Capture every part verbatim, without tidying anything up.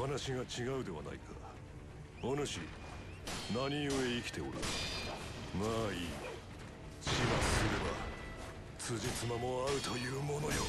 話が違うではないか。お主何故生きておる。まあいい。始末すれば辻褄も合うというものよ。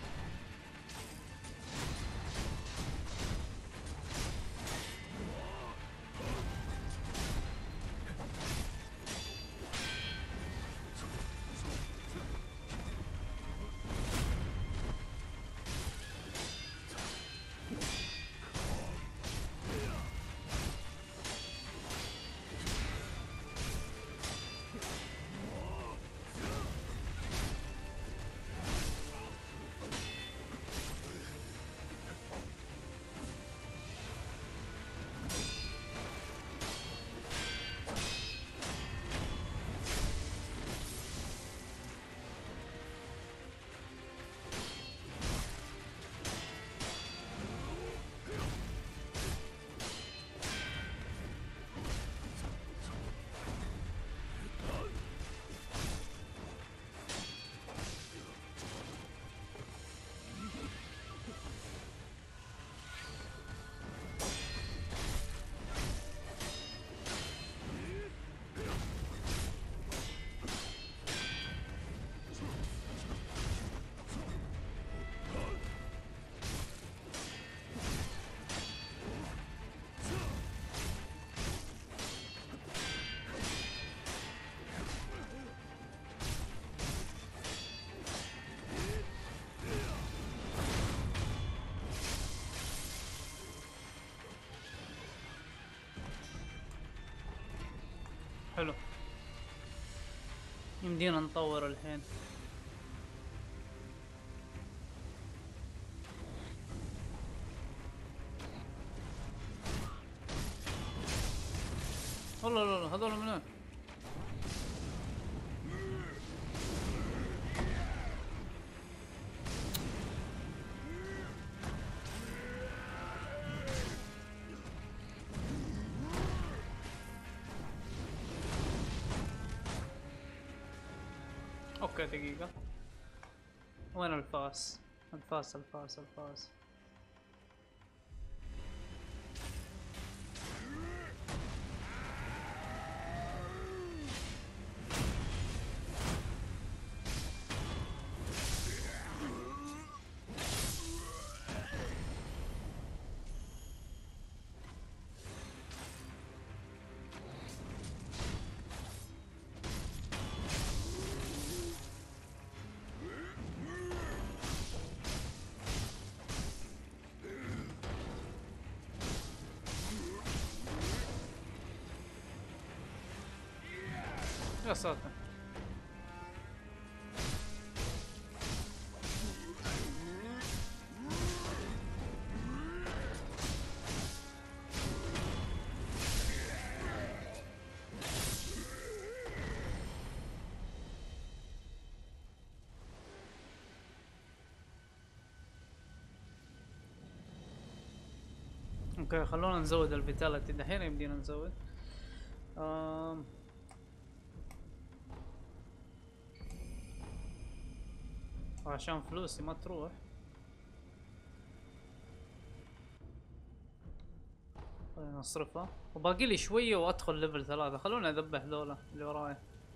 حلو. يمدينا نطور الحين. والله لا لا هذول منين؟ اوكي دقيقة، وين الفاس؟ الفاس الفاس الفاس. يا ساتر. اوكي خلونا نزود الفيتاليتي دحين، يمدينا نزود. آم. عشان فلوسي ما تروح. خلينا نصرفها، وباقي لي شوية وادخل ليفل ثلاثة. خلونا اذبح ذولا اللي وراي.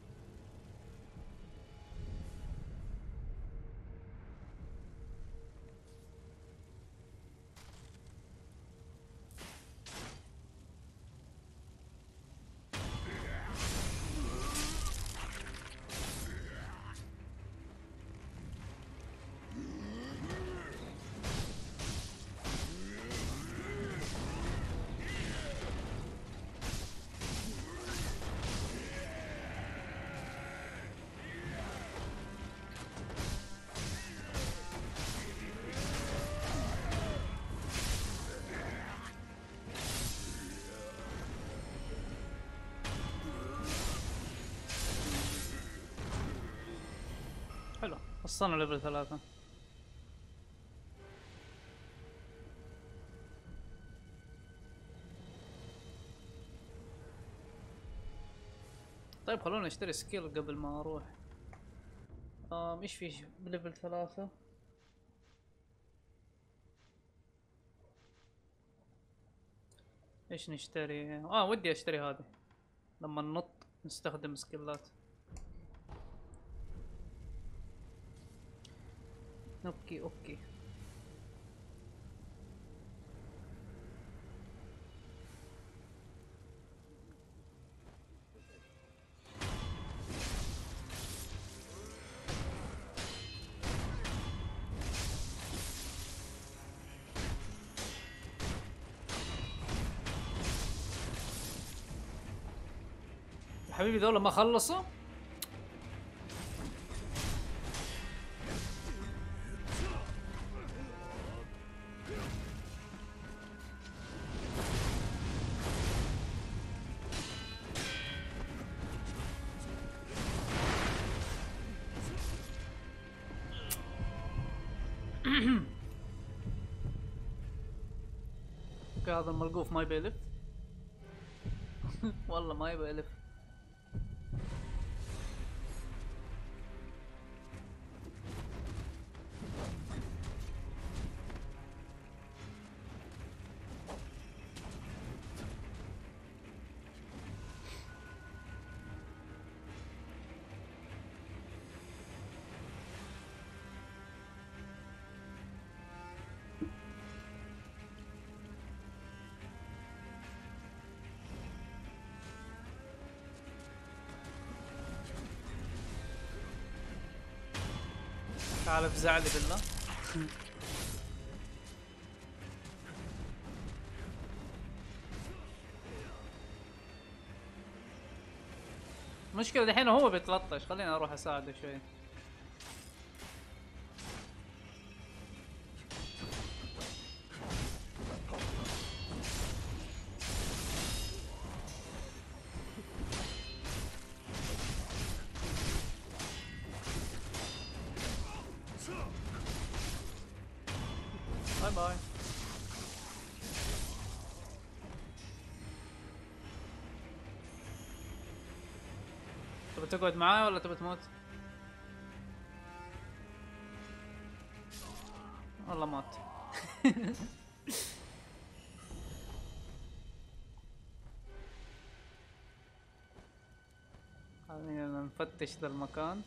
حلو وصلنا ليفل ثلاثة. طيب خلونا نشتري سكيل قبل ما اروح. آم ايش في بليفل ثلاثة؟ ايش نشتري؟ اه ودي اشتري هذه لما ننط نستخدم سكيلات. اوكي اوكي. يا حبيبي دول ما خلصوا. اوكي هذا الملقوف ما يبي يلف. والله ما يبي يلف. تعال افزعلي بالله. المشكلة دحين هو بيتلطش، خليني اروح اساعده شوي. باي باي. تبي تقعد معاي ولا تبي تموت؟ والله مات. خلينا نفتش ذا المكان.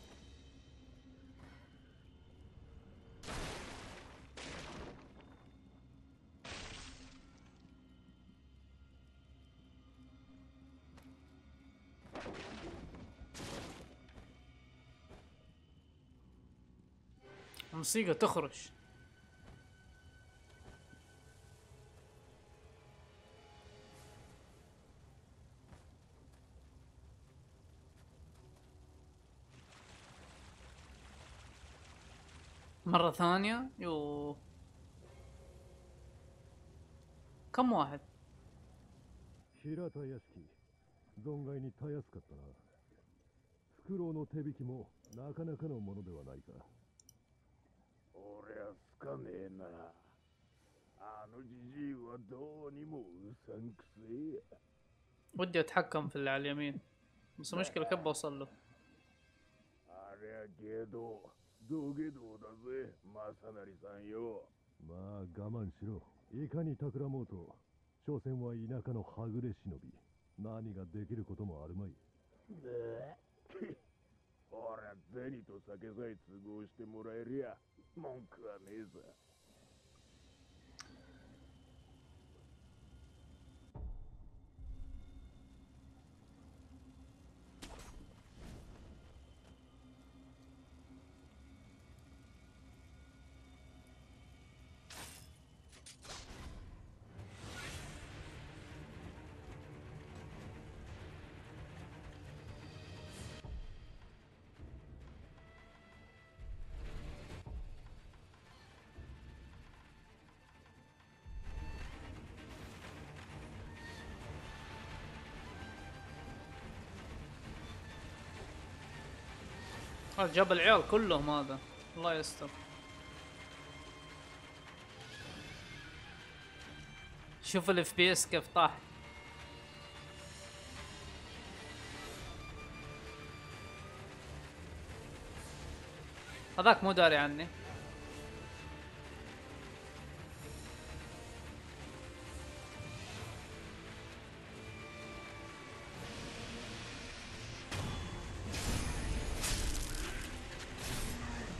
الموسيقى تخرج. مرة ثانية. يو كم واحد؟ 平田屋敷存外にたやすかったな。フクロウの手引きもなかなかのものではないか。俺はつかねえな。あのじじいはどうにもうさんくせえや。 ودي اتحكم في اللي على اليمين بس المشكلة كيف بوصل له؟ あれはゲド土下道だぜ正成さんよ。まあ我慢しろ。いかに企もうと所詮は田舎のはぐれ忍び。何ができることもあるまい。ほら銭と酒さえ都合してもらえりゃ文句はねえさ。 هذا جاب العيال كلهم هذا. الله يستر. شوف الاف بي اس كيف طاح. هذاك مو داري عني.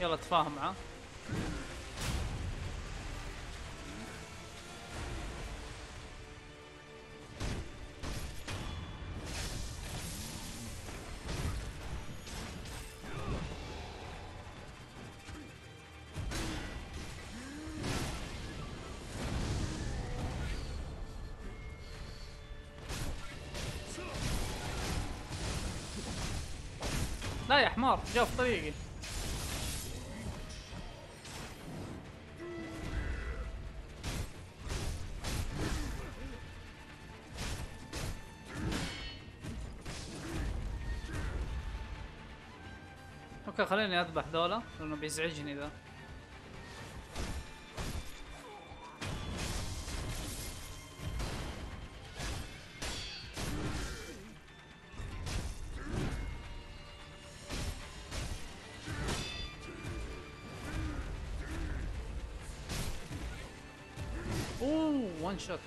يلا تفاهم معاه. لا يا حمار جاء في طريقي. اوكي خليني اذبح ذولا لانه بيزعجني ذا. اوه وان شوت.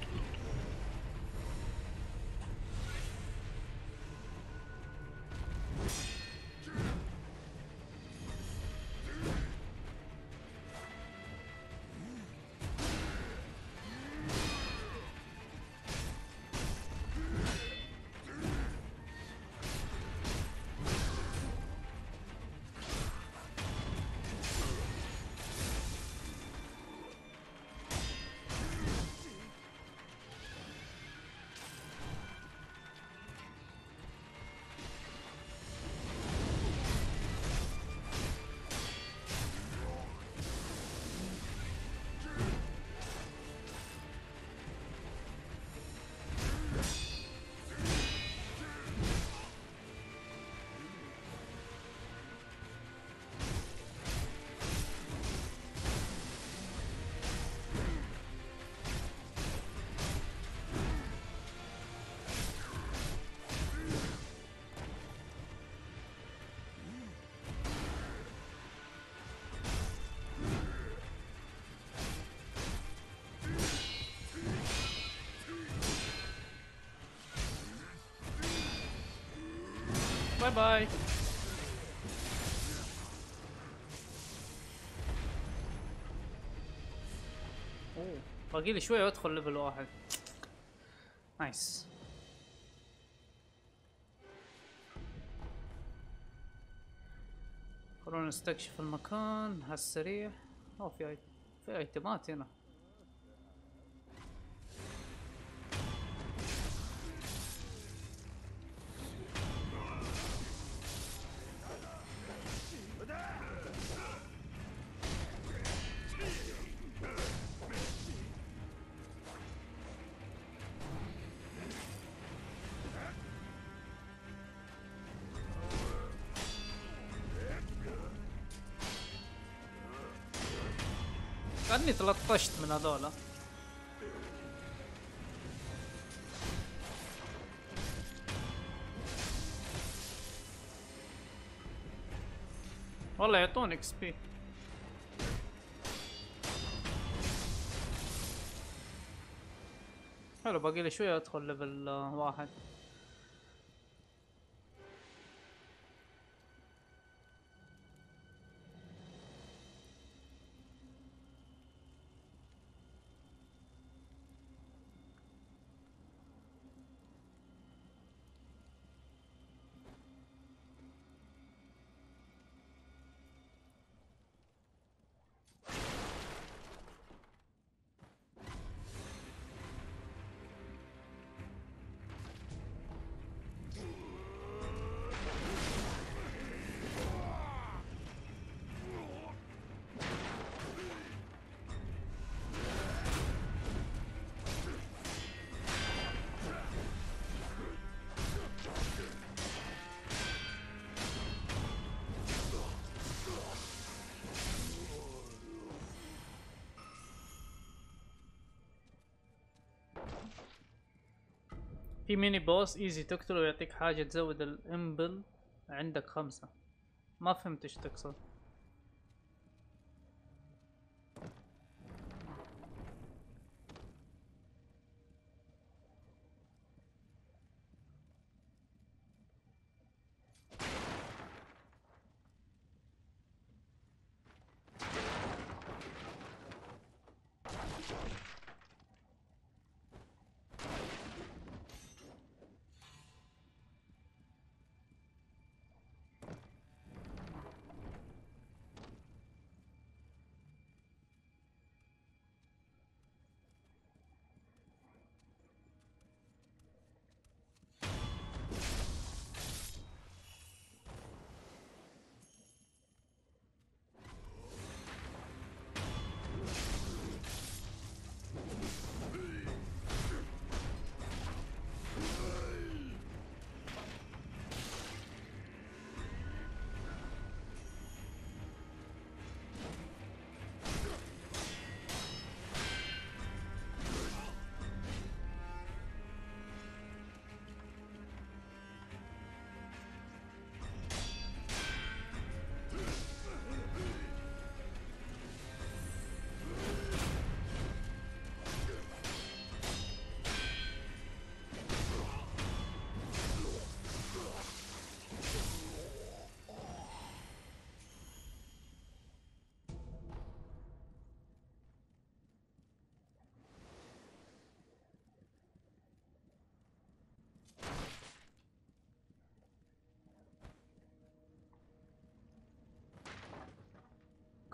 باي باي. اوه باقي لي شوي وادخل ليفل واحد. نايس. خلونا نستكشف المكان هالسريع. اوه في ايت... في ايتمات هنا. كأني تلطشت من هذولا. والله يعطون اكس بي. حلو باقي لي شوية ادخل ليفل واحد. في ميني بوس ايزي تقتله ويعطيك حاجة تزود الامبل عندك خمسة. ما فهمت ايش تقصد.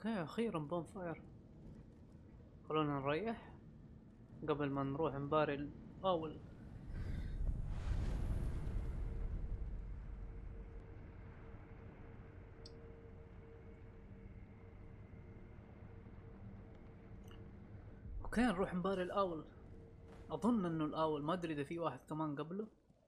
اوكي اخيرا بون فاير. خلونا نريح قبل ما نروح نباري الاول. اوكي نروح نباري الاول. اظن انه الاول، ما ادري اذا في واحد كمان قبله.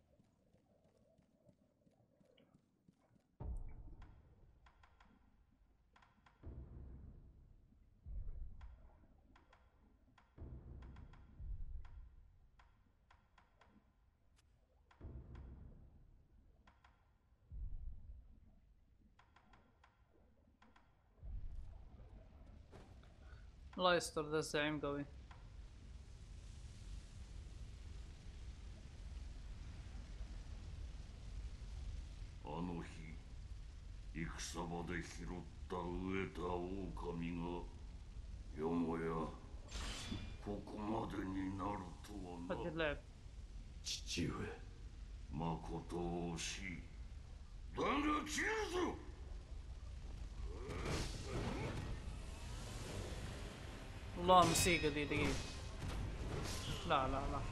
الله يستر، ذا الزعيم قوي. あの日戦場で拾った飢えた狼がよもやここまでになるとは فك な。 اللعب. 父上。 まこと惜しい。だが切るぞ。 والله الموسيقى ذي دقيقة. لا لا لا.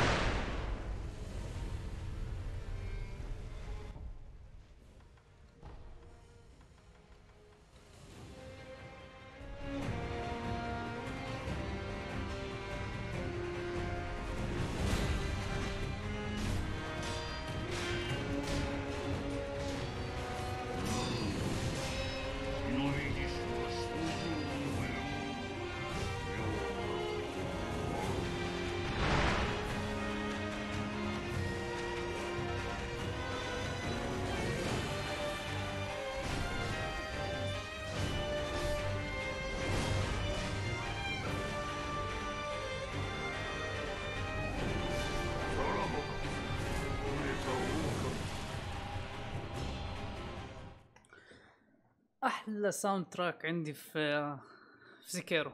احلى ساوند تراك عندي في في سيكيرو.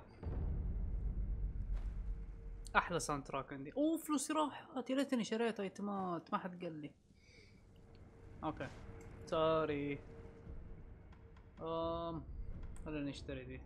احلى ساوند تراك عندي. اوه فلوسي راحت، يا ليتني شريت ايتمات، ما حد قال لي. اوكي سوري. امم خلينا نشتري دي.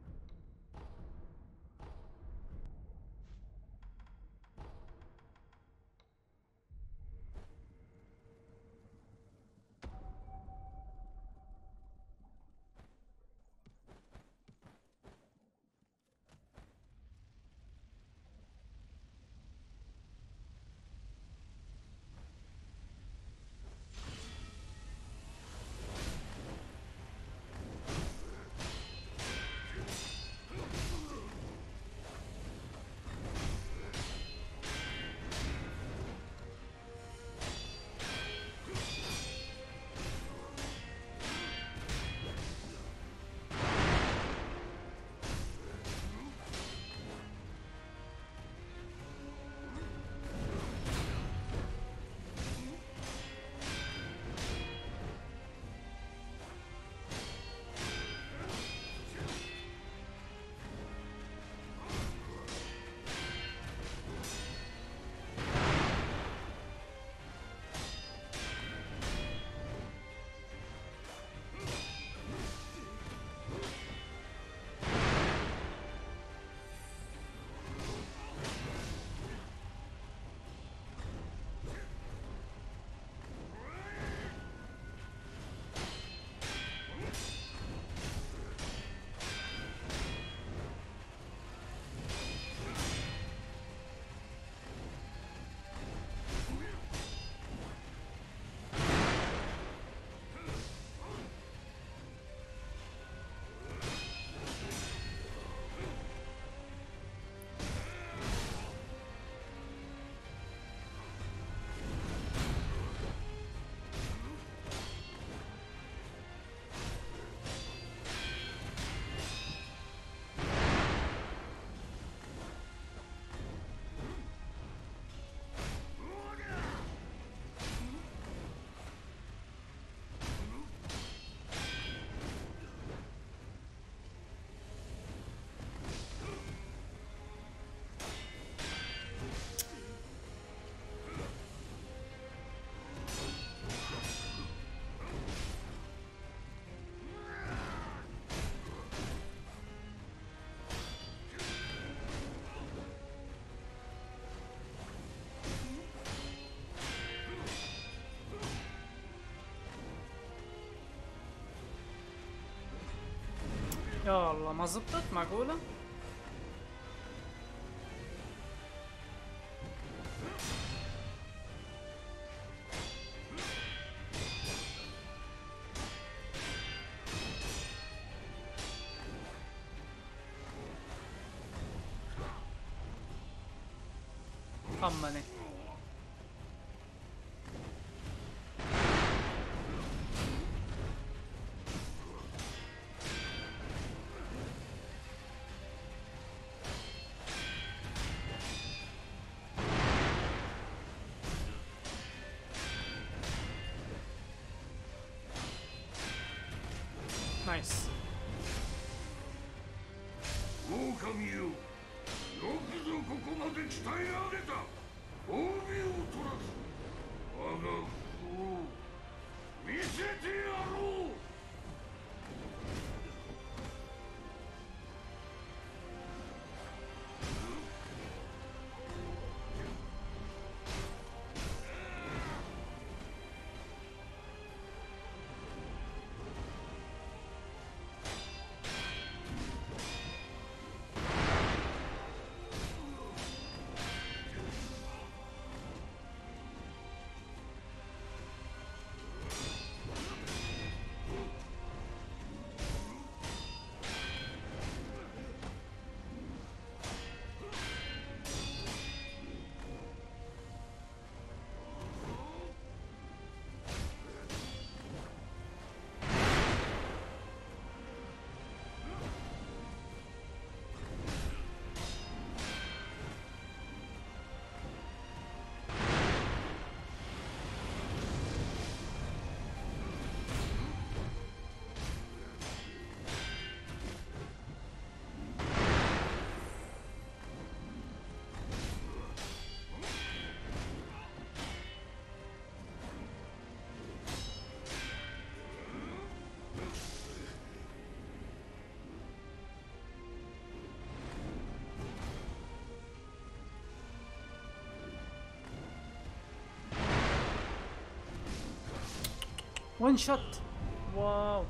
يا الله ما زبطت معقولة؟ طمني. نايس. 狼よ、よくぞここまで鍛え上げた。褒美を取らず我が服を見せてやろう。 وان شوت. واو.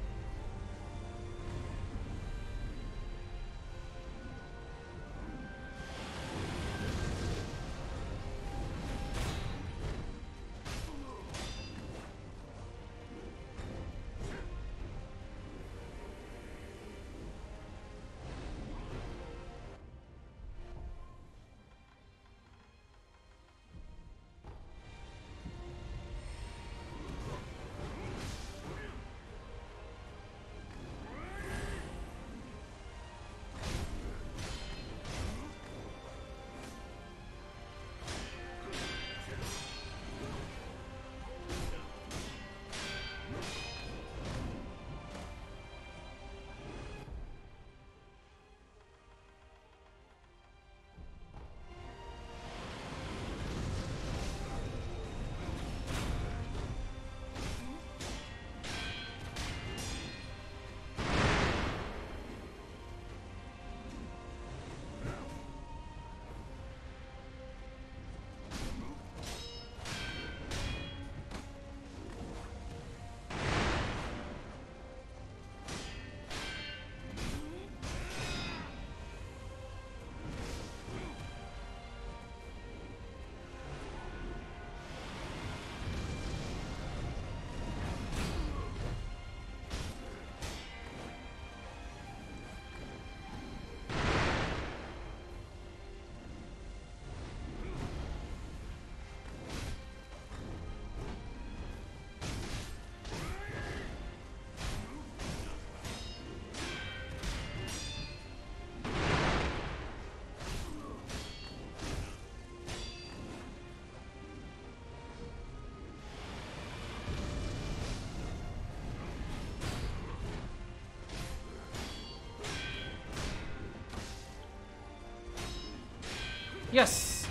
يس.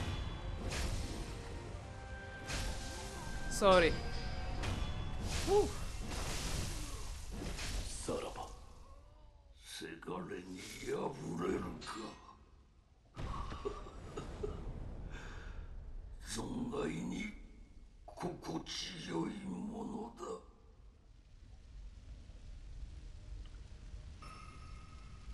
سوري. さらばせがれに敗れるか。存外に心地よいものだ。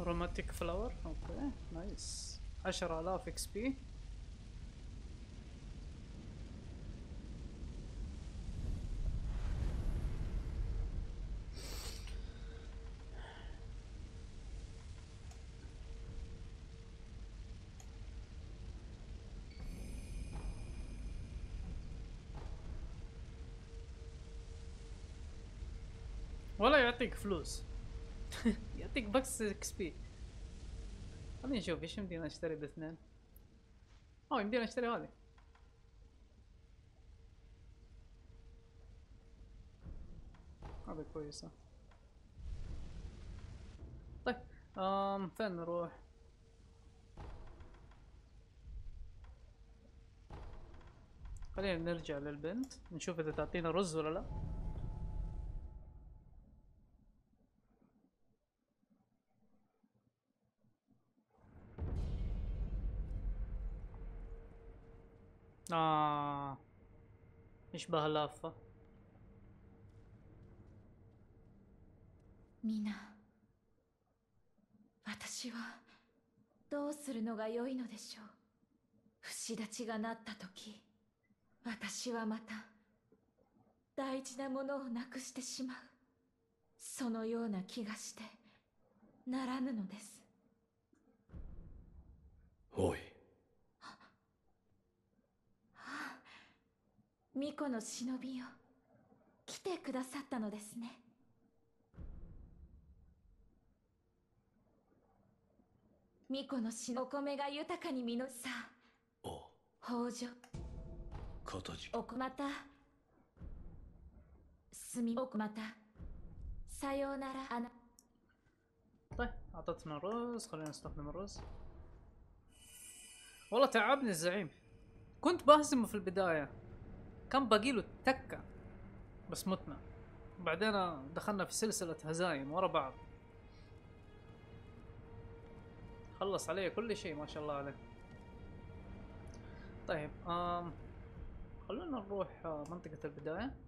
روماتيك فلاور. اوكي نايس. عشرة آلاف اكس بي. ولا يعطيك فلوس. يعطيك بس اكس بي. خلينا نشوف ايش يمدينا نشتري باثنين. اه يمدينا نشتري هذه. هذه كويسة. طيب امم فين نروح؟ خلينا نرجع للبنت نشوف اذا تعطينا رز ولا لا. آه يشبه لافة. みな、私はどうするのが良いのでしょう。節立ちがなった時、私はまた大事なものをなくしてしまう。そのような気がしてならぬのです。 おい。 巫女の忍びよ、来てくださったのですね。巫女のしお米が豊かに実るさ。 おう。 北条。 形。 おこまた。すみおこまた。さようならアナ。 طيب اعطتنا الرز. خلينا نستخدم الرز. والله تعبني الزعيم. كنت بهزمه في البداية، كان باقي له تكة بس متنا. بعدين دخلنا في سلسلة هزايم ورا بعض. خلص عليه كل شيء ما شاء الله عليه. طيب آم خلونا نروح منطقة البداية.